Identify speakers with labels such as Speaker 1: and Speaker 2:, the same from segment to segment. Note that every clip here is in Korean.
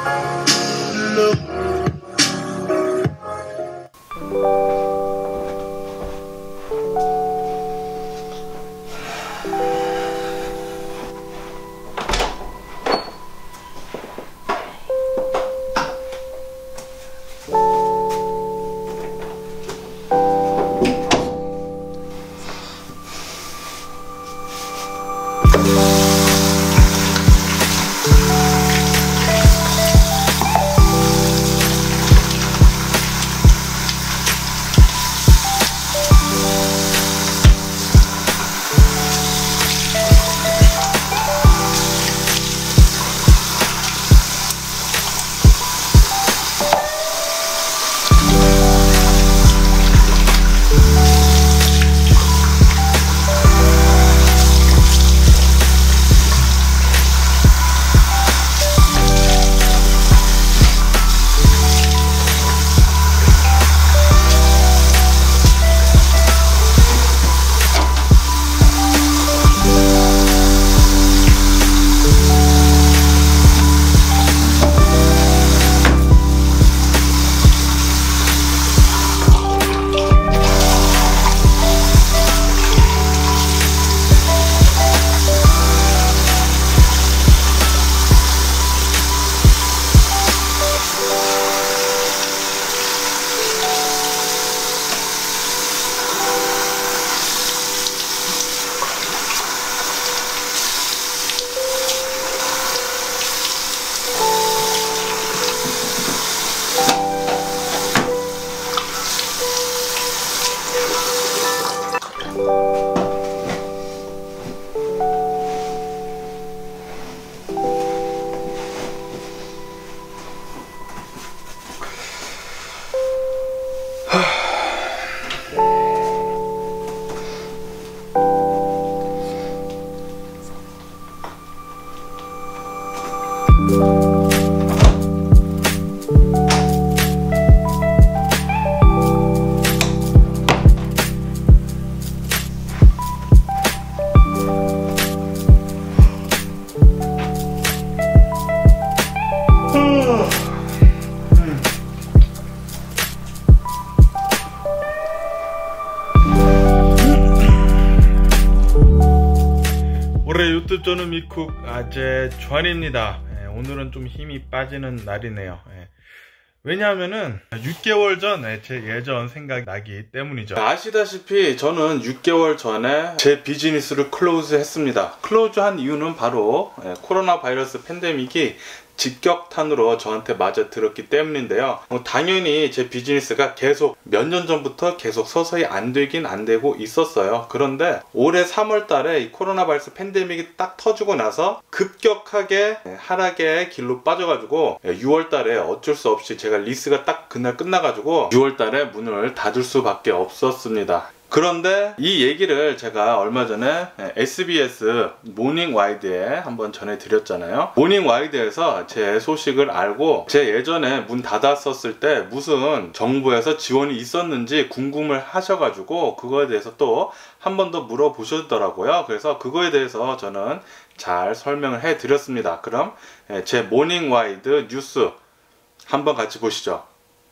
Speaker 1: 올해 유튜브 저는 미쿡 아재 주한입니다. 오늘은 좀 힘이 빠지는 날이네요. 왜냐하면은 6개월 전 제 예전 생각이 나기 때문이죠. 아시다시피 저는 6개월 전에 제 비즈니스를 클로즈 했습니다. 클로즈 한 이유는 바로 코로나 바이러스 팬데믹이 직격탄으로 저한테 맞아 들었기 때문인데요. 당연히 제 비즈니스가 계속 몇 년 전부터 계속 서서히 안 되긴 안 되고 있었어요. 그런데 올해 3월 달에 이 코로나 바이러스 팬데믹이 딱 터지고 나서 급격하게 하락의 길로 빠져가지고 6월 달에 어쩔 수 없이 제가 리스가 딱 그날 끝나가지고 6월 달에 문을 닫을 수밖에 없었습니다. 그런데 이 얘기를 제가 얼마 전에 SBS 모닝 와이드에 한번 전해드렸잖아요. 모닝 와이드에서 제 소식을 알고 제 예전에 문 닫았었을 때 무슨 정부에서 지원이 있었는지 궁금을 하셔가지고 그거에 대해서 또 한 번 더 물어보셨더라고요. 그래서 그거에 대해서 저는 잘 설명을 해드렸습니다. 그럼 제 모닝 와이드 뉴스 한번 같이 보시죠.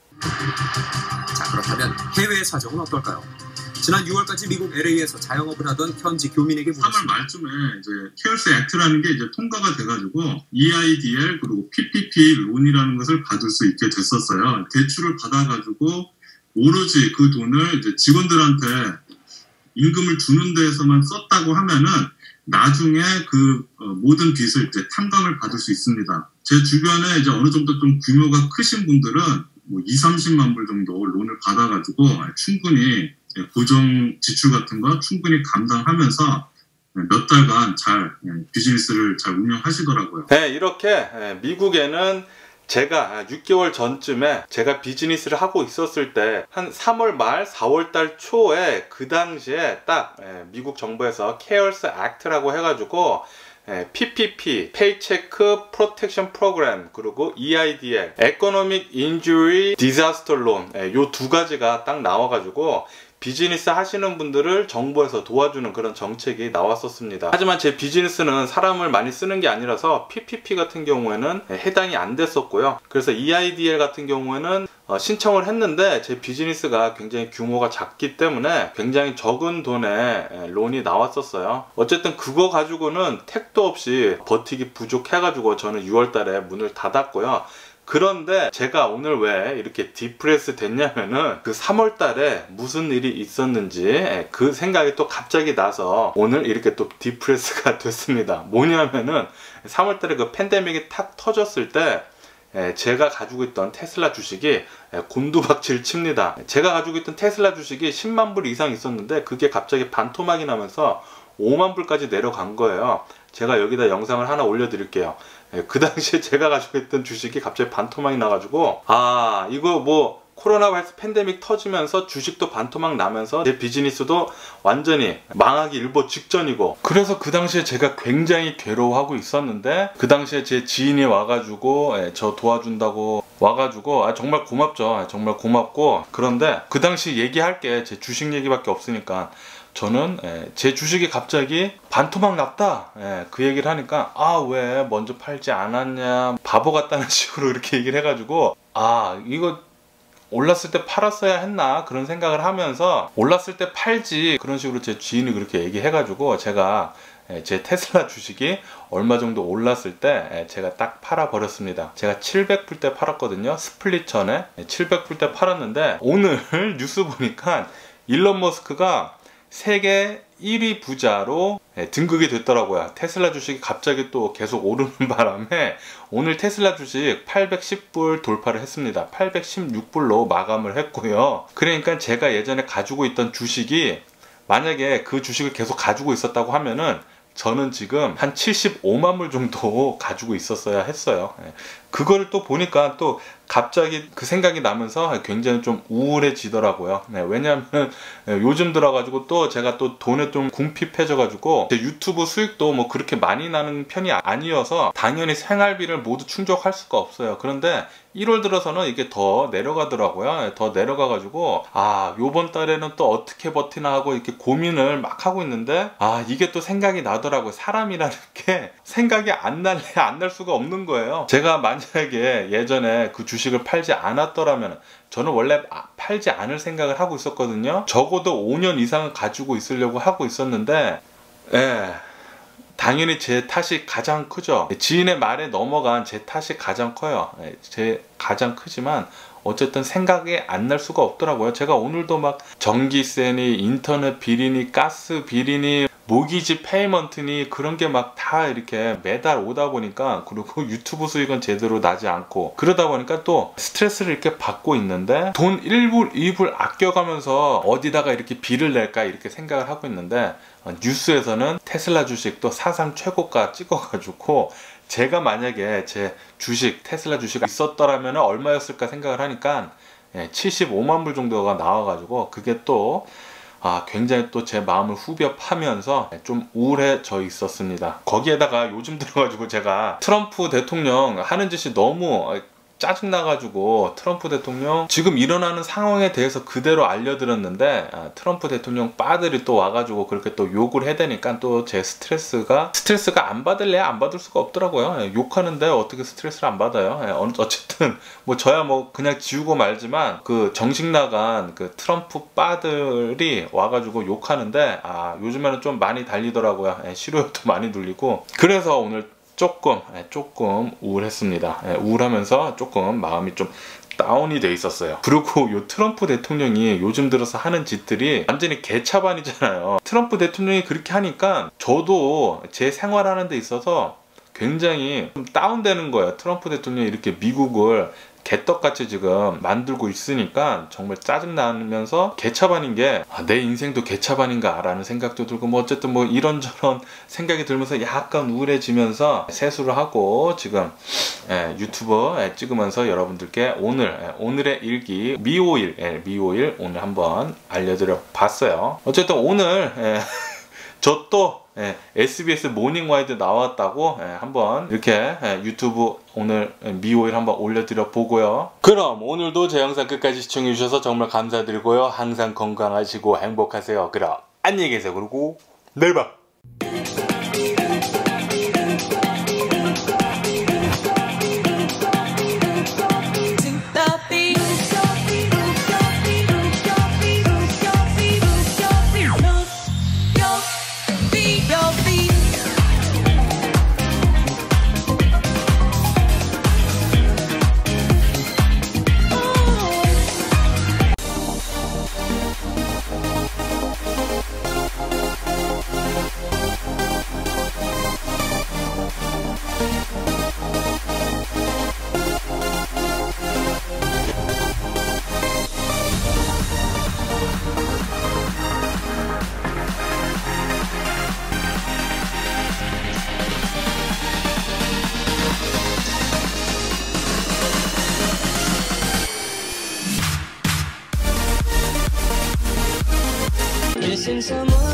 Speaker 2: 자, 그렇다면 해외 사정은 어떨까요? 지난 6월까지 미국 LA에서 자영업을 하던 현지 교민에게 물었습니다.
Speaker 3: 3월 말쯤에 이제 케어스 액트라는 게 이제 통과가 돼가지고 EIDL 그리고 PPP 론이라는 것을 받을 수 있게 됐었어요. 대출을 받아가지고 오로지 그 돈을 이제 직원들한테 임금을 주는 데에서만 썼다고 하면은 나중에 그 모든 빚을 이제 탕감을 받을 수 있습니다. 제 주변에 이제 어느 정도 좀 규모가 크신 분들은 뭐 20-30만 불 정도 론을 받아가지고 충분히 고정 지출 같은 거 충분히 감당하면서 몇 달간 잘 비즈니스를 잘 운영하시더라고요.
Speaker 1: 네, 이렇게 미국에는 제가 6개월 전쯤에 제가 비즈니스를 하고 있었을 때 한 3월 말 4월 달 초에 그 당시에 딱 미국 정부에서 케어스 액트라고 해가지고 PPP, Paycheck Protection Program, 그리고 EIDL, Economic Injury Disaster Loan, 요 두 가지가 딱 나와가지고 비즈니스 하시는 분들을 정부에서 도와주는 그런 정책이 나왔었습니다. 하지만 제 비즈니스는 사람을 많이 쓰는 게 아니라서 PPP 같은 경우에는 해당이 안 됐었고요. 그래서 EIDL 같은 경우에는 신청을 했는데 제 비즈니스가 굉장히 규모가 작기 때문에 굉장히 적은 돈에 론이 나왔었어요. 어쨌든 그거 가지고는 택도 없이 버티기 부족해가지고 저는 6월달에 문을 닫았고요. 그런데 제가 오늘 왜 이렇게 디프레스 됐냐면은 그 3월달에 무슨 일이 있었는지 그 생각이 또 갑자기 나서 오늘 이렇게 또 디프레스가 됐습니다. 뭐냐면은 3월달에 그 팬데믹이 탁 터졌을 때 제가 가지고 있던 테슬라 주식이 곤두박질 칩니다. 제가 가지고 있던 테슬라 주식이 10만 불 이상 있었는데 그게 갑자기 반토막이 나면서 5만 불까지 내려간 거예요. 제가 여기다 영상을 하나 올려드릴게요. 그 당시에 제가 가지고 있던 주식이 갑자기 반토막이 나가지고 이거 뭐 코로나 바이러스 팬데믹 터지면서 주식도 반토막 나면서 제 비즈니스도 완전히 망하기 일보 직전이고, 그래서 그 당시에 제가 굉장히 괴로워하고 있었는데 그 당시에 제 지인이 와가지고 저 도와준다고 와가지고 정말 고맙죠. 정말 고맙고, 그런데 그 당시 얘기할 게 제 주식 얘기밖에 없으니까 저는 제 주식이 갑자기 반토막 났다 그 얘기를 하니까 왜 먼저 팔지 않았냐 바보 같다는 식으로 이렇게 얘기를 해가지고 이거 올랐을 때 팔았어야 했나 그런 생각을 하면서 올랐을 때 팔지 그런 식으로 제 지인이 그렇게 얘기해가지고 제가 제 테슬라 주식이 얼마 정도 올랐을 때 제가 딱 팔아 버렸습니다. 제가 700불 때 팔았거든요. 스플릿 전에 700불 때 팔았는데 오늘 뉴스 보니까 일론 머스크가 세계 1위 부자로 등극이 됐더라고요. 테슬라 주식이 갑자기 또 계속 오르는 바람에 오늘 테슬라 주식 810불 돌파를 했습니다. 816불로 마감을 했고요. 그러니까 제가 예전에 가지고 있던 주식이 만약에 그 주식을 계속 가지고 있었다고 하면은 저는 지금 한 75만 불 정도 가지고 있었어야 했어요. 그거를 또 보니까 또 갑자기 그 생각이 나면서 굉장히 좀 우울해지더라고요. 왜냐하면 요즘 들어가지고 또 제가 또 돈에 좀 궁핍해져가지고 제 유튜브 수익도 뭐 그렇게 많이 나는 편이 아니어서 당연히 생활비를 모두 충족할 수가 없어요. 그런데 1월 들어서는 이게 더 내려가더라고요. 더 내려가가지고 요번 달에는 또 어떻게 버티나 하고 이렇게 고민을 막 하고 있는데 이게 또 생각이 나더라고요. 사람이라는 게 생각이 안 날 수가 없는 거예요. 제가 만약에 예전에 그 주식을 팔지 않았더라면 저는 원래 팔지 않을 생각을 하고 있었거든요. 적어도 5년 이상은 가지고 있으려고 하고 있었는데 당연히 제 탓이 가장 크죠. 지인의 말에 넘어간 제 탓이 가장 커요. 제 가장 크지만 어쨌든 생각이 안 날 수가 없더라고요. 제가 오늘도 막 전기세니 인터넷 비리니 가스 비리니 모기지 페이먼트니 그런 게 막 다 이렇게 매달 오다 보니까, 그리고 유튜브 수익은 제대로 나지 않고 그러다 보니까 또 스트레스를 이렇게 받고 있는데 돈 1불 2불 아껴가면서 어디다가 이렇게 비를 낼까 이렇게 생각을 하고 있는데 뉴스에서는 테슬라 주식도 사상 최고가 찍어가지고 제가 만약에 제 주식 테슬라 주식 있었더라면 얼마였을까 생각을 하니까 75만 불 정도가 나와가지고 그게 또 굉장히 또 제 마음을 후벼 파면서 좀 우울해져 있었습니다. 거기에다가 요즘 들어가지고 제가 트럼프 대통령 하는 짓이 너무 짜증나가지고 트럼프 대통령 지금 일어나는 상황에 대해서 그대로 알려드렸는데 트럼프 대통령 빠들이 또 와가지고 그렇게 또 욕을 해대니까 또 제 스트레스가 안 받을래 안 받을 수가 없더라고요. 욕하는데 어떻게 스트레스를 안 받아요. 어쨌든 뭐 저야 뭐 그냥 지우고 말지만 그 정식 나간 그 트럼프 빠들이 와가지고 욕하는데 요즘에는 좀 많이 달리더라고요. 싫어요도 많이 눌리고. 그래서 오늘 조금 우울했습니다. 우울하면서 조금 마음이 좀 다운이 돼 있었어요. 그리고 요 트럼프 대통령이 요즘 들어서 하는 짓들이 완전히 개차반이잖아요. 트럼프 대통령이 그렇게 하니까 저도 제 생활하는 데 있어서 굉장히 좀 다운되는 거예요. 트럼프 대통령이 이렇게 미국을 개떡같이 지금 만들고 있으니까 정말 짜증나면서 개차반인 게 내 인생도 개차반인가 라는 생각도 들고 뭐 어쨌든 뭐 이런저런 생각이 들면서 약간 우울해지면서 세수를 하고 지금 유튜버 찍으면서 여러분들께 오늘의 일기 미오일 오늘 한번 알려드려 봤어요. 어쨌든 오늘 저 또 SBS 모닝와이드 나왔다고 한번 이렇게 유튜브 오늘 미오일 한번 올려드려 보고요. 그럼 오늘도 제 영상 끝까지 시청해 주셔서 정말 감사드리고요. 항상 건강하시고 행복하세요. 그럼 안녕히 계세요. 그리고 내일 봐.
Speaker 4: Missing someone